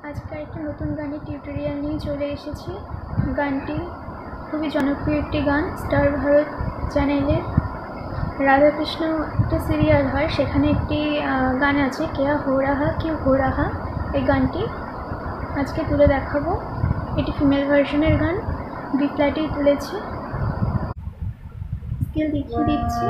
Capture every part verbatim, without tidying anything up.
আজকে একটা নতুন গানের টিউটোরিয়াল নিয়ে চলে এসেছি। গানটি খুবই জনপ্রিয় একটি গান। স্টার ভারত চ্যানেলে রাধাকৃষ্ণ একটা সিরিয়াল হয়, সেখানে একটি গান আছে কেয়া হো রাহা কিউ হো রাহা। এই গানটি আজকে তুলে দেখাবো। এটি ফিমেল ভার্সনের গান, বি ফ্ল্যাটেই তুলেছি। স্কেল দেখিয়ে দিচ্ছি।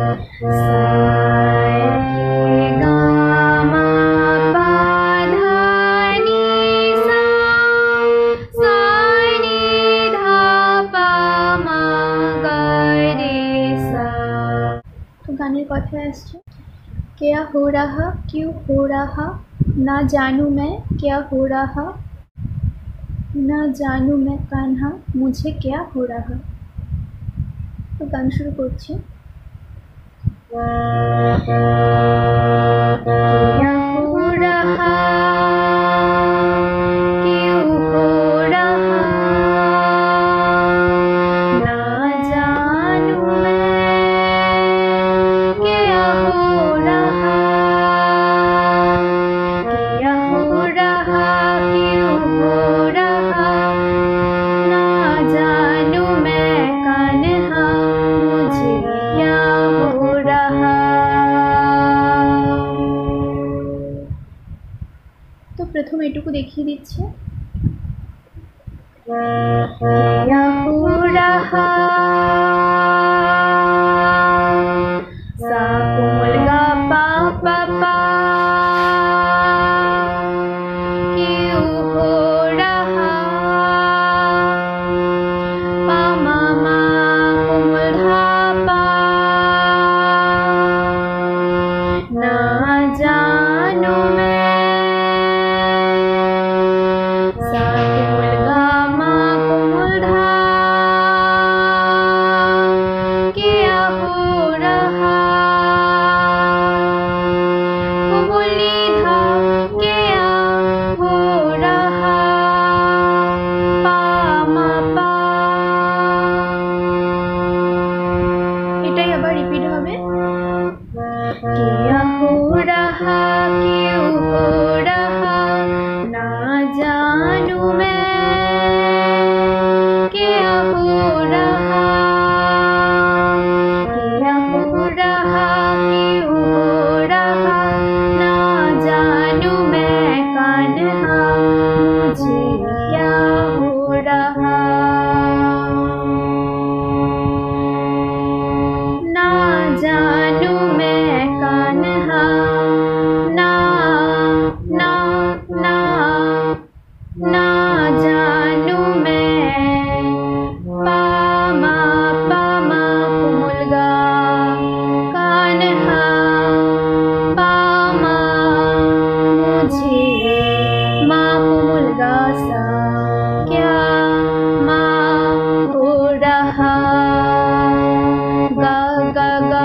गाने कथा आसছে क्या हो रहा क्यों हो रहा ना जानू मैं क्या हो रहा ना जानू मैं कान्हा मुझे क्या हो रहा। तो गान शुरू করছি। क्या हो रहा क्यों हो रहा ना जानू मैं क्या हो रहा क्या हो रहा क्यों हो रहा ना जानू मैं कान्हा मुझे क्या हो रहा। तो प्रथम एटुकु देखिए दिच्छे। क्या हो रहा सा कोमल गा पा पा पा क्यों हो रहा पा मा मा कोमल धा पा ना जानू मैं सा कोमल गा मा कोमल धा क्या हो रहा कोमली धा क्या हो रहा पा मा पा। এটাই আবার রিপিট হবে। क्या हो रहा क्यों हो रहा ना जानू मैं क्या हो रहा क्या हो रहा क्यों हो रहा ना जानू मैं कान्हा मुझे क्या हो रहा ना जानू मैं कान्हा ना ना ना ना जानू मैं पा मा पा मा कोमल गा कान्हा पा मा मुझे मा कोमल गा सा क्या मा हो रहा गा गा गा।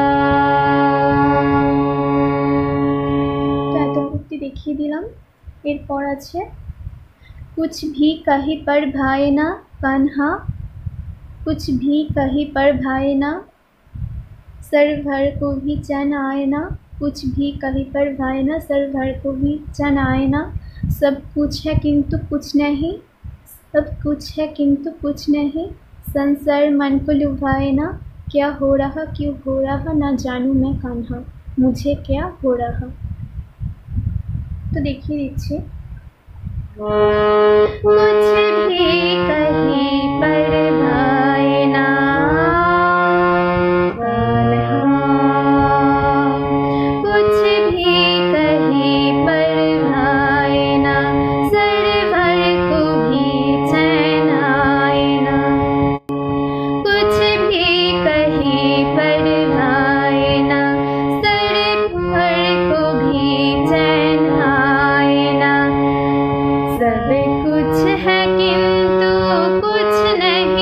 तो এতটুকু দেখিয়ে দিলাম। এরপর আছে कुछ भी कहीं पर भाए ना कान्हा कुछ भी कहीं पर भाए ना सर भर को भी चैन आए ना कुछ भी कहीं पर भाए ना सर भर को भी चैन आए ना सब कुछ है किंतु कुछ नहीं सब कुछ है किंतु कुछ नहीं संसार मन को लुभाए ना क्या हो रहा क्यों हो रहा ना जानू मैं कान्हा मुझे क्या हो रहा। तो देखिए दीजिए। कुछ भी कहीं पर भाए ना कुछ भी कहीं पर भाए ना सर भर को भी चैन आए ना कुछ भी कहीं पर भाए ना सर भर को भी चैन आए ना सब कुछ है किंतु कुछ नहीं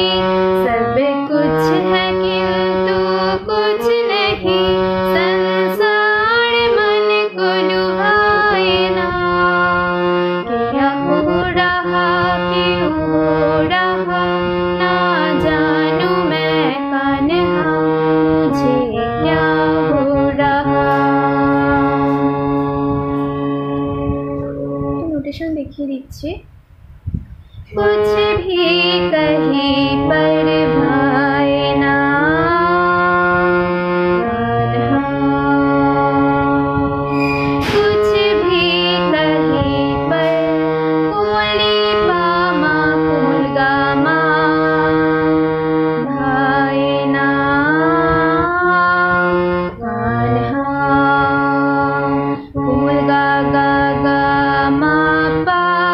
দেখিয়ে দিচ্ছি। कुछ भी कहीं पर भाए ना, कुछ भी कहीं पर कोली पामा कुलगा मा भाए ना, कुलगा गा गा मा पा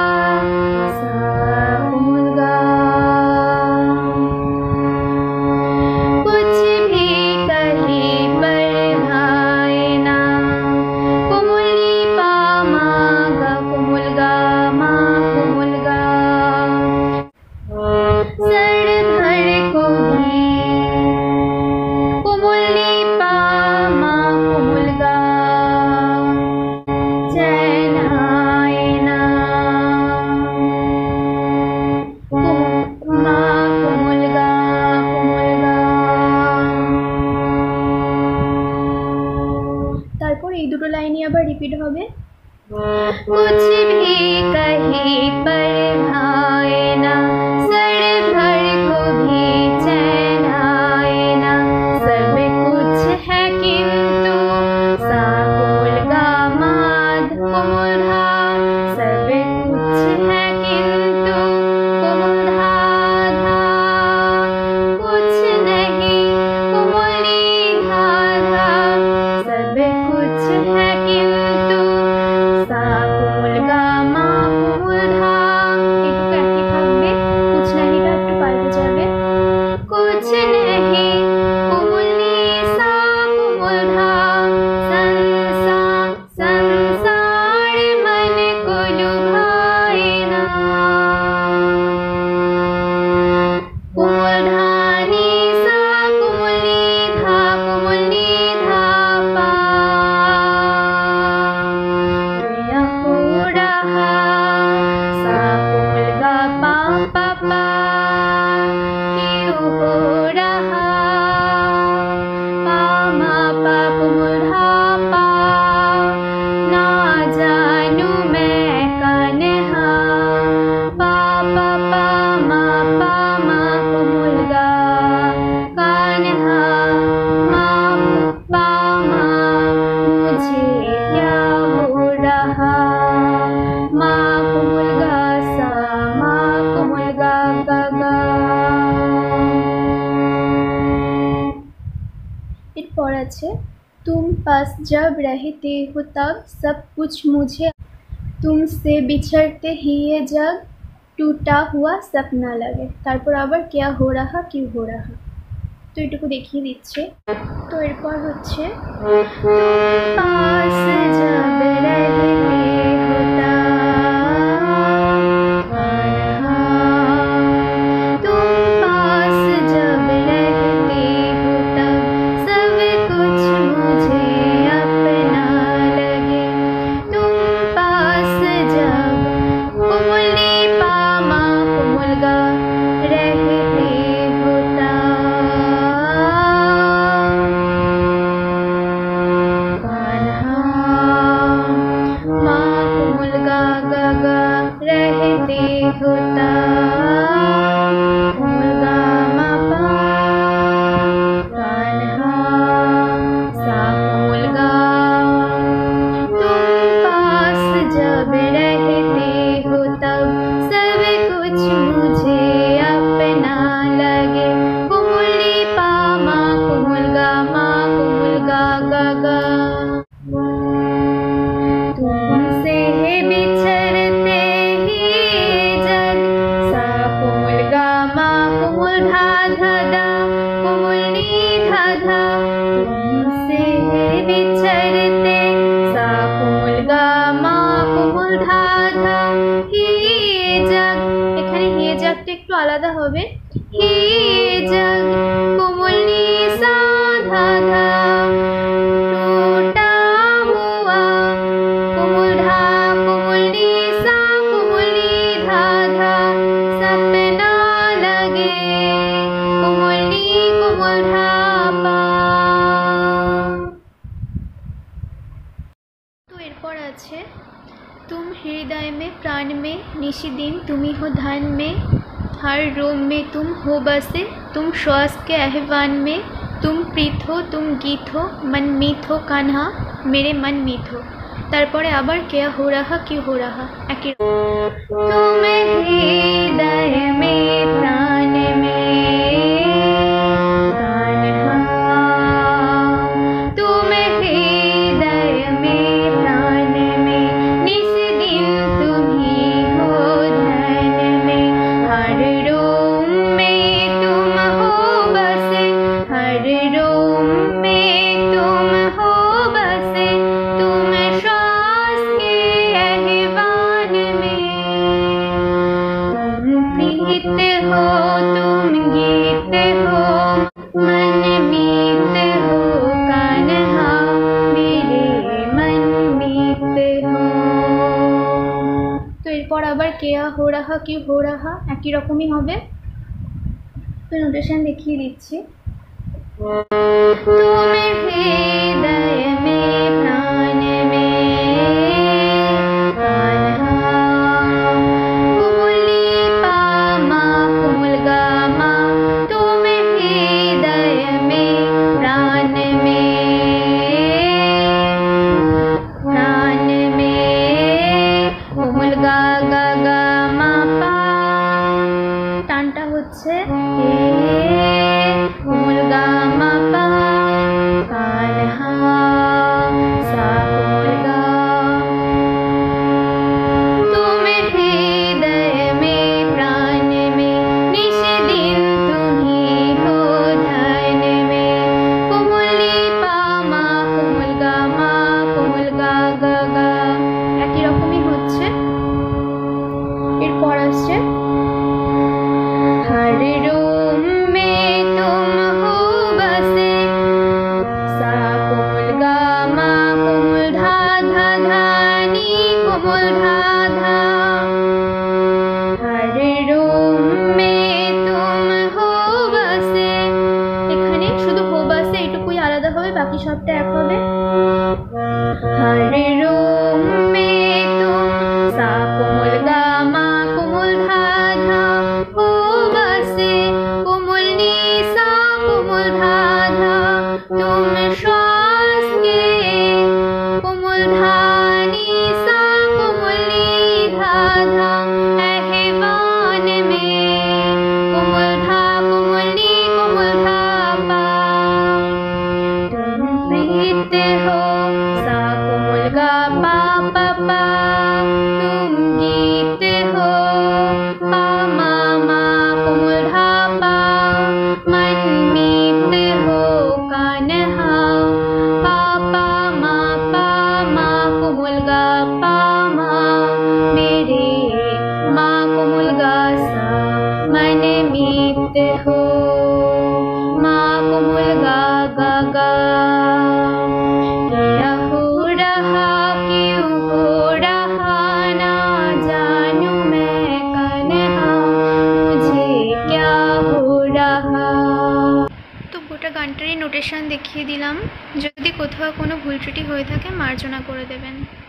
এই দুটো লাইনই আবার রিপিট হবে। कुछ भी कहीं पर भाए ना, सर भर को भी चैन आए ना, सब कुछ है किंतु सा कुलगा माध कुमुधा, सब कुछ है किंतु कुमुधा धा, कुछ नहीं कुमुली धा धा, सब कुछ है किंतु सा कुलगा मा कुमुधा। একটু একই থাকবে, कुछ नहीं টা একটু পাল্টে যাবে। कुछ नहीं कुमुली सा कुमुधा, संसा संसार मन को लुभाए ना, कुमुधानी सा कुमुली धा कुमुली धा पा, या हो रहा सा कुलगा पा पा पा, क्यों हो रहा पा मा पा कुमुधा पा, ना जानू मैं कान्हा, पा पा पा मा पा मा कुमुलगा कान्हा, मा पा मा मुझे क्या हो रहा, मा कुमुलगा सा मा कुमुलगा गा गा। এরপর আছে तुम पास जब रहते हो तब सब कुछ मुझे, तुमसे बिछड़ते ही ये जग टूटा हुआ सपना लगे। তারপর আবার क्या हो रहा क्यों हो रहा, তো এটুকু দেখিয়ে দিচ্ছে। তো এরপর হচ্ছে तुम पास जब रहते हो तब, तुम पास जब रहते हो तब सब कुछ मुझे अपना लगे, तुम पास जब कुमुली पामा कुमुलगा रहते हो तब, कान्हा मा कुमुलगा गा गा रहते हो तब, कुमुलगा मा पा, कान्हा सा कुमुलगा। तुम पास जब रहते हो तब सब कुछ मुझे अपना लगे, कुमुली पामा कुमुलगा मा कुमुलगा गा गा। तुमसे बिछड़ते ही जग सा कुमुलगा मा कुमुलधा धा धा, कुमुली धा धा, तुमसे बिछड़ते सा कुमुलगा मा कुमुलधा धा, হি जग, এখানে হি जगটা একটু আলাদা হবে। হি जग कुमुली सा धा धा, टूटा हुआ कुमुलधा कुमुली सा कुमुली धा धा, सपना लगे कुमुली कुमुलधा पा। तो এরপর আছে तुम हृदय में प्राण में निशिदिन तुम ही हो ध्यान में, हर रोम में तुम हो बसे, तुम श्वास के आहवान में, तुम प्रीत हो तुम गीत हो, मन मीत हो कान्हा मेरे मन मीत हो। तारपरे आबार क्या हो रहा क्यों हो रहा एक तुम हृदय में प्राण में कान्हा, तुम हृदय में प्राण में निशिदिन तुम ही हो ध्यान में, हर रोम में तुम हो बसे, हर रोम में तुम हो बसे, तुम श्वास के आहवान में, तुम प्रीत हो तुम गीत हो, मन मीत हो कान्हा मेरे मन मीत हो। तो एरपर आबार केया हो रहा क्यों हो रहा একই রকমই হবে। তো নোটেশন দেখিয়ে দিচ্ছি। तुम हृदय में प्राण में कान्हा, कुमुली पामा कुमुल गामा, तुम हृदय में प्राण में प्राण में, कुमुल गा गा गा मा पा, টানটা হচ্ছে কুমুল গা মা পা কান্হা সা কুমুল गा, तुम हृदय में प्राण में निशिदिन तुम ही हो ध्यान में, कुमुली पा मा कुमुल गा मा कुमुल गा गा गा একই রকমই হচ্ছে। এরপর আসছে हर रोम में तुम हो बसे, सा कुमुल गा मा कुमुल धा धा धा नी कुमुल धा धा, हर रोम में तुम हो बसे, এখানে শুধু हो बसे এটুকুই আলাদা হবে, বাকি সবটা এক হবে। हर रोम में तुम सा कुमुल गा मा कुमुल धा धा हो बसे, कुमुल नी सा कुमुल धा धा, तुम श्वास के कुमुल धा नी सा कुमुल नी धा धा आहवान में, कुमुल धा कुमुल नी कुमुल धा पा, तुम प्रीत हो सा कुमुल गा पा पा पा, तुम गीत हो पा मा मा कुमुल धा पा, मन मीत हो कान्हा पा पा मा पा मा कुमुल गा पा मा मेरे मा कुमुल गा सा मन मीत हो, मा कुमुल गा गा गा। क्या हो रहा क्यों हो रहा ना जानू मैं कान्हा, मुझे क्या हो रहा। তো গোটা গানটারই নোটেশন দেখিয়ে দিলাম, যদি কোথাও কোনো ভুল ত্রুটি হয়ে থাকে মার্জনা করে দেবেন।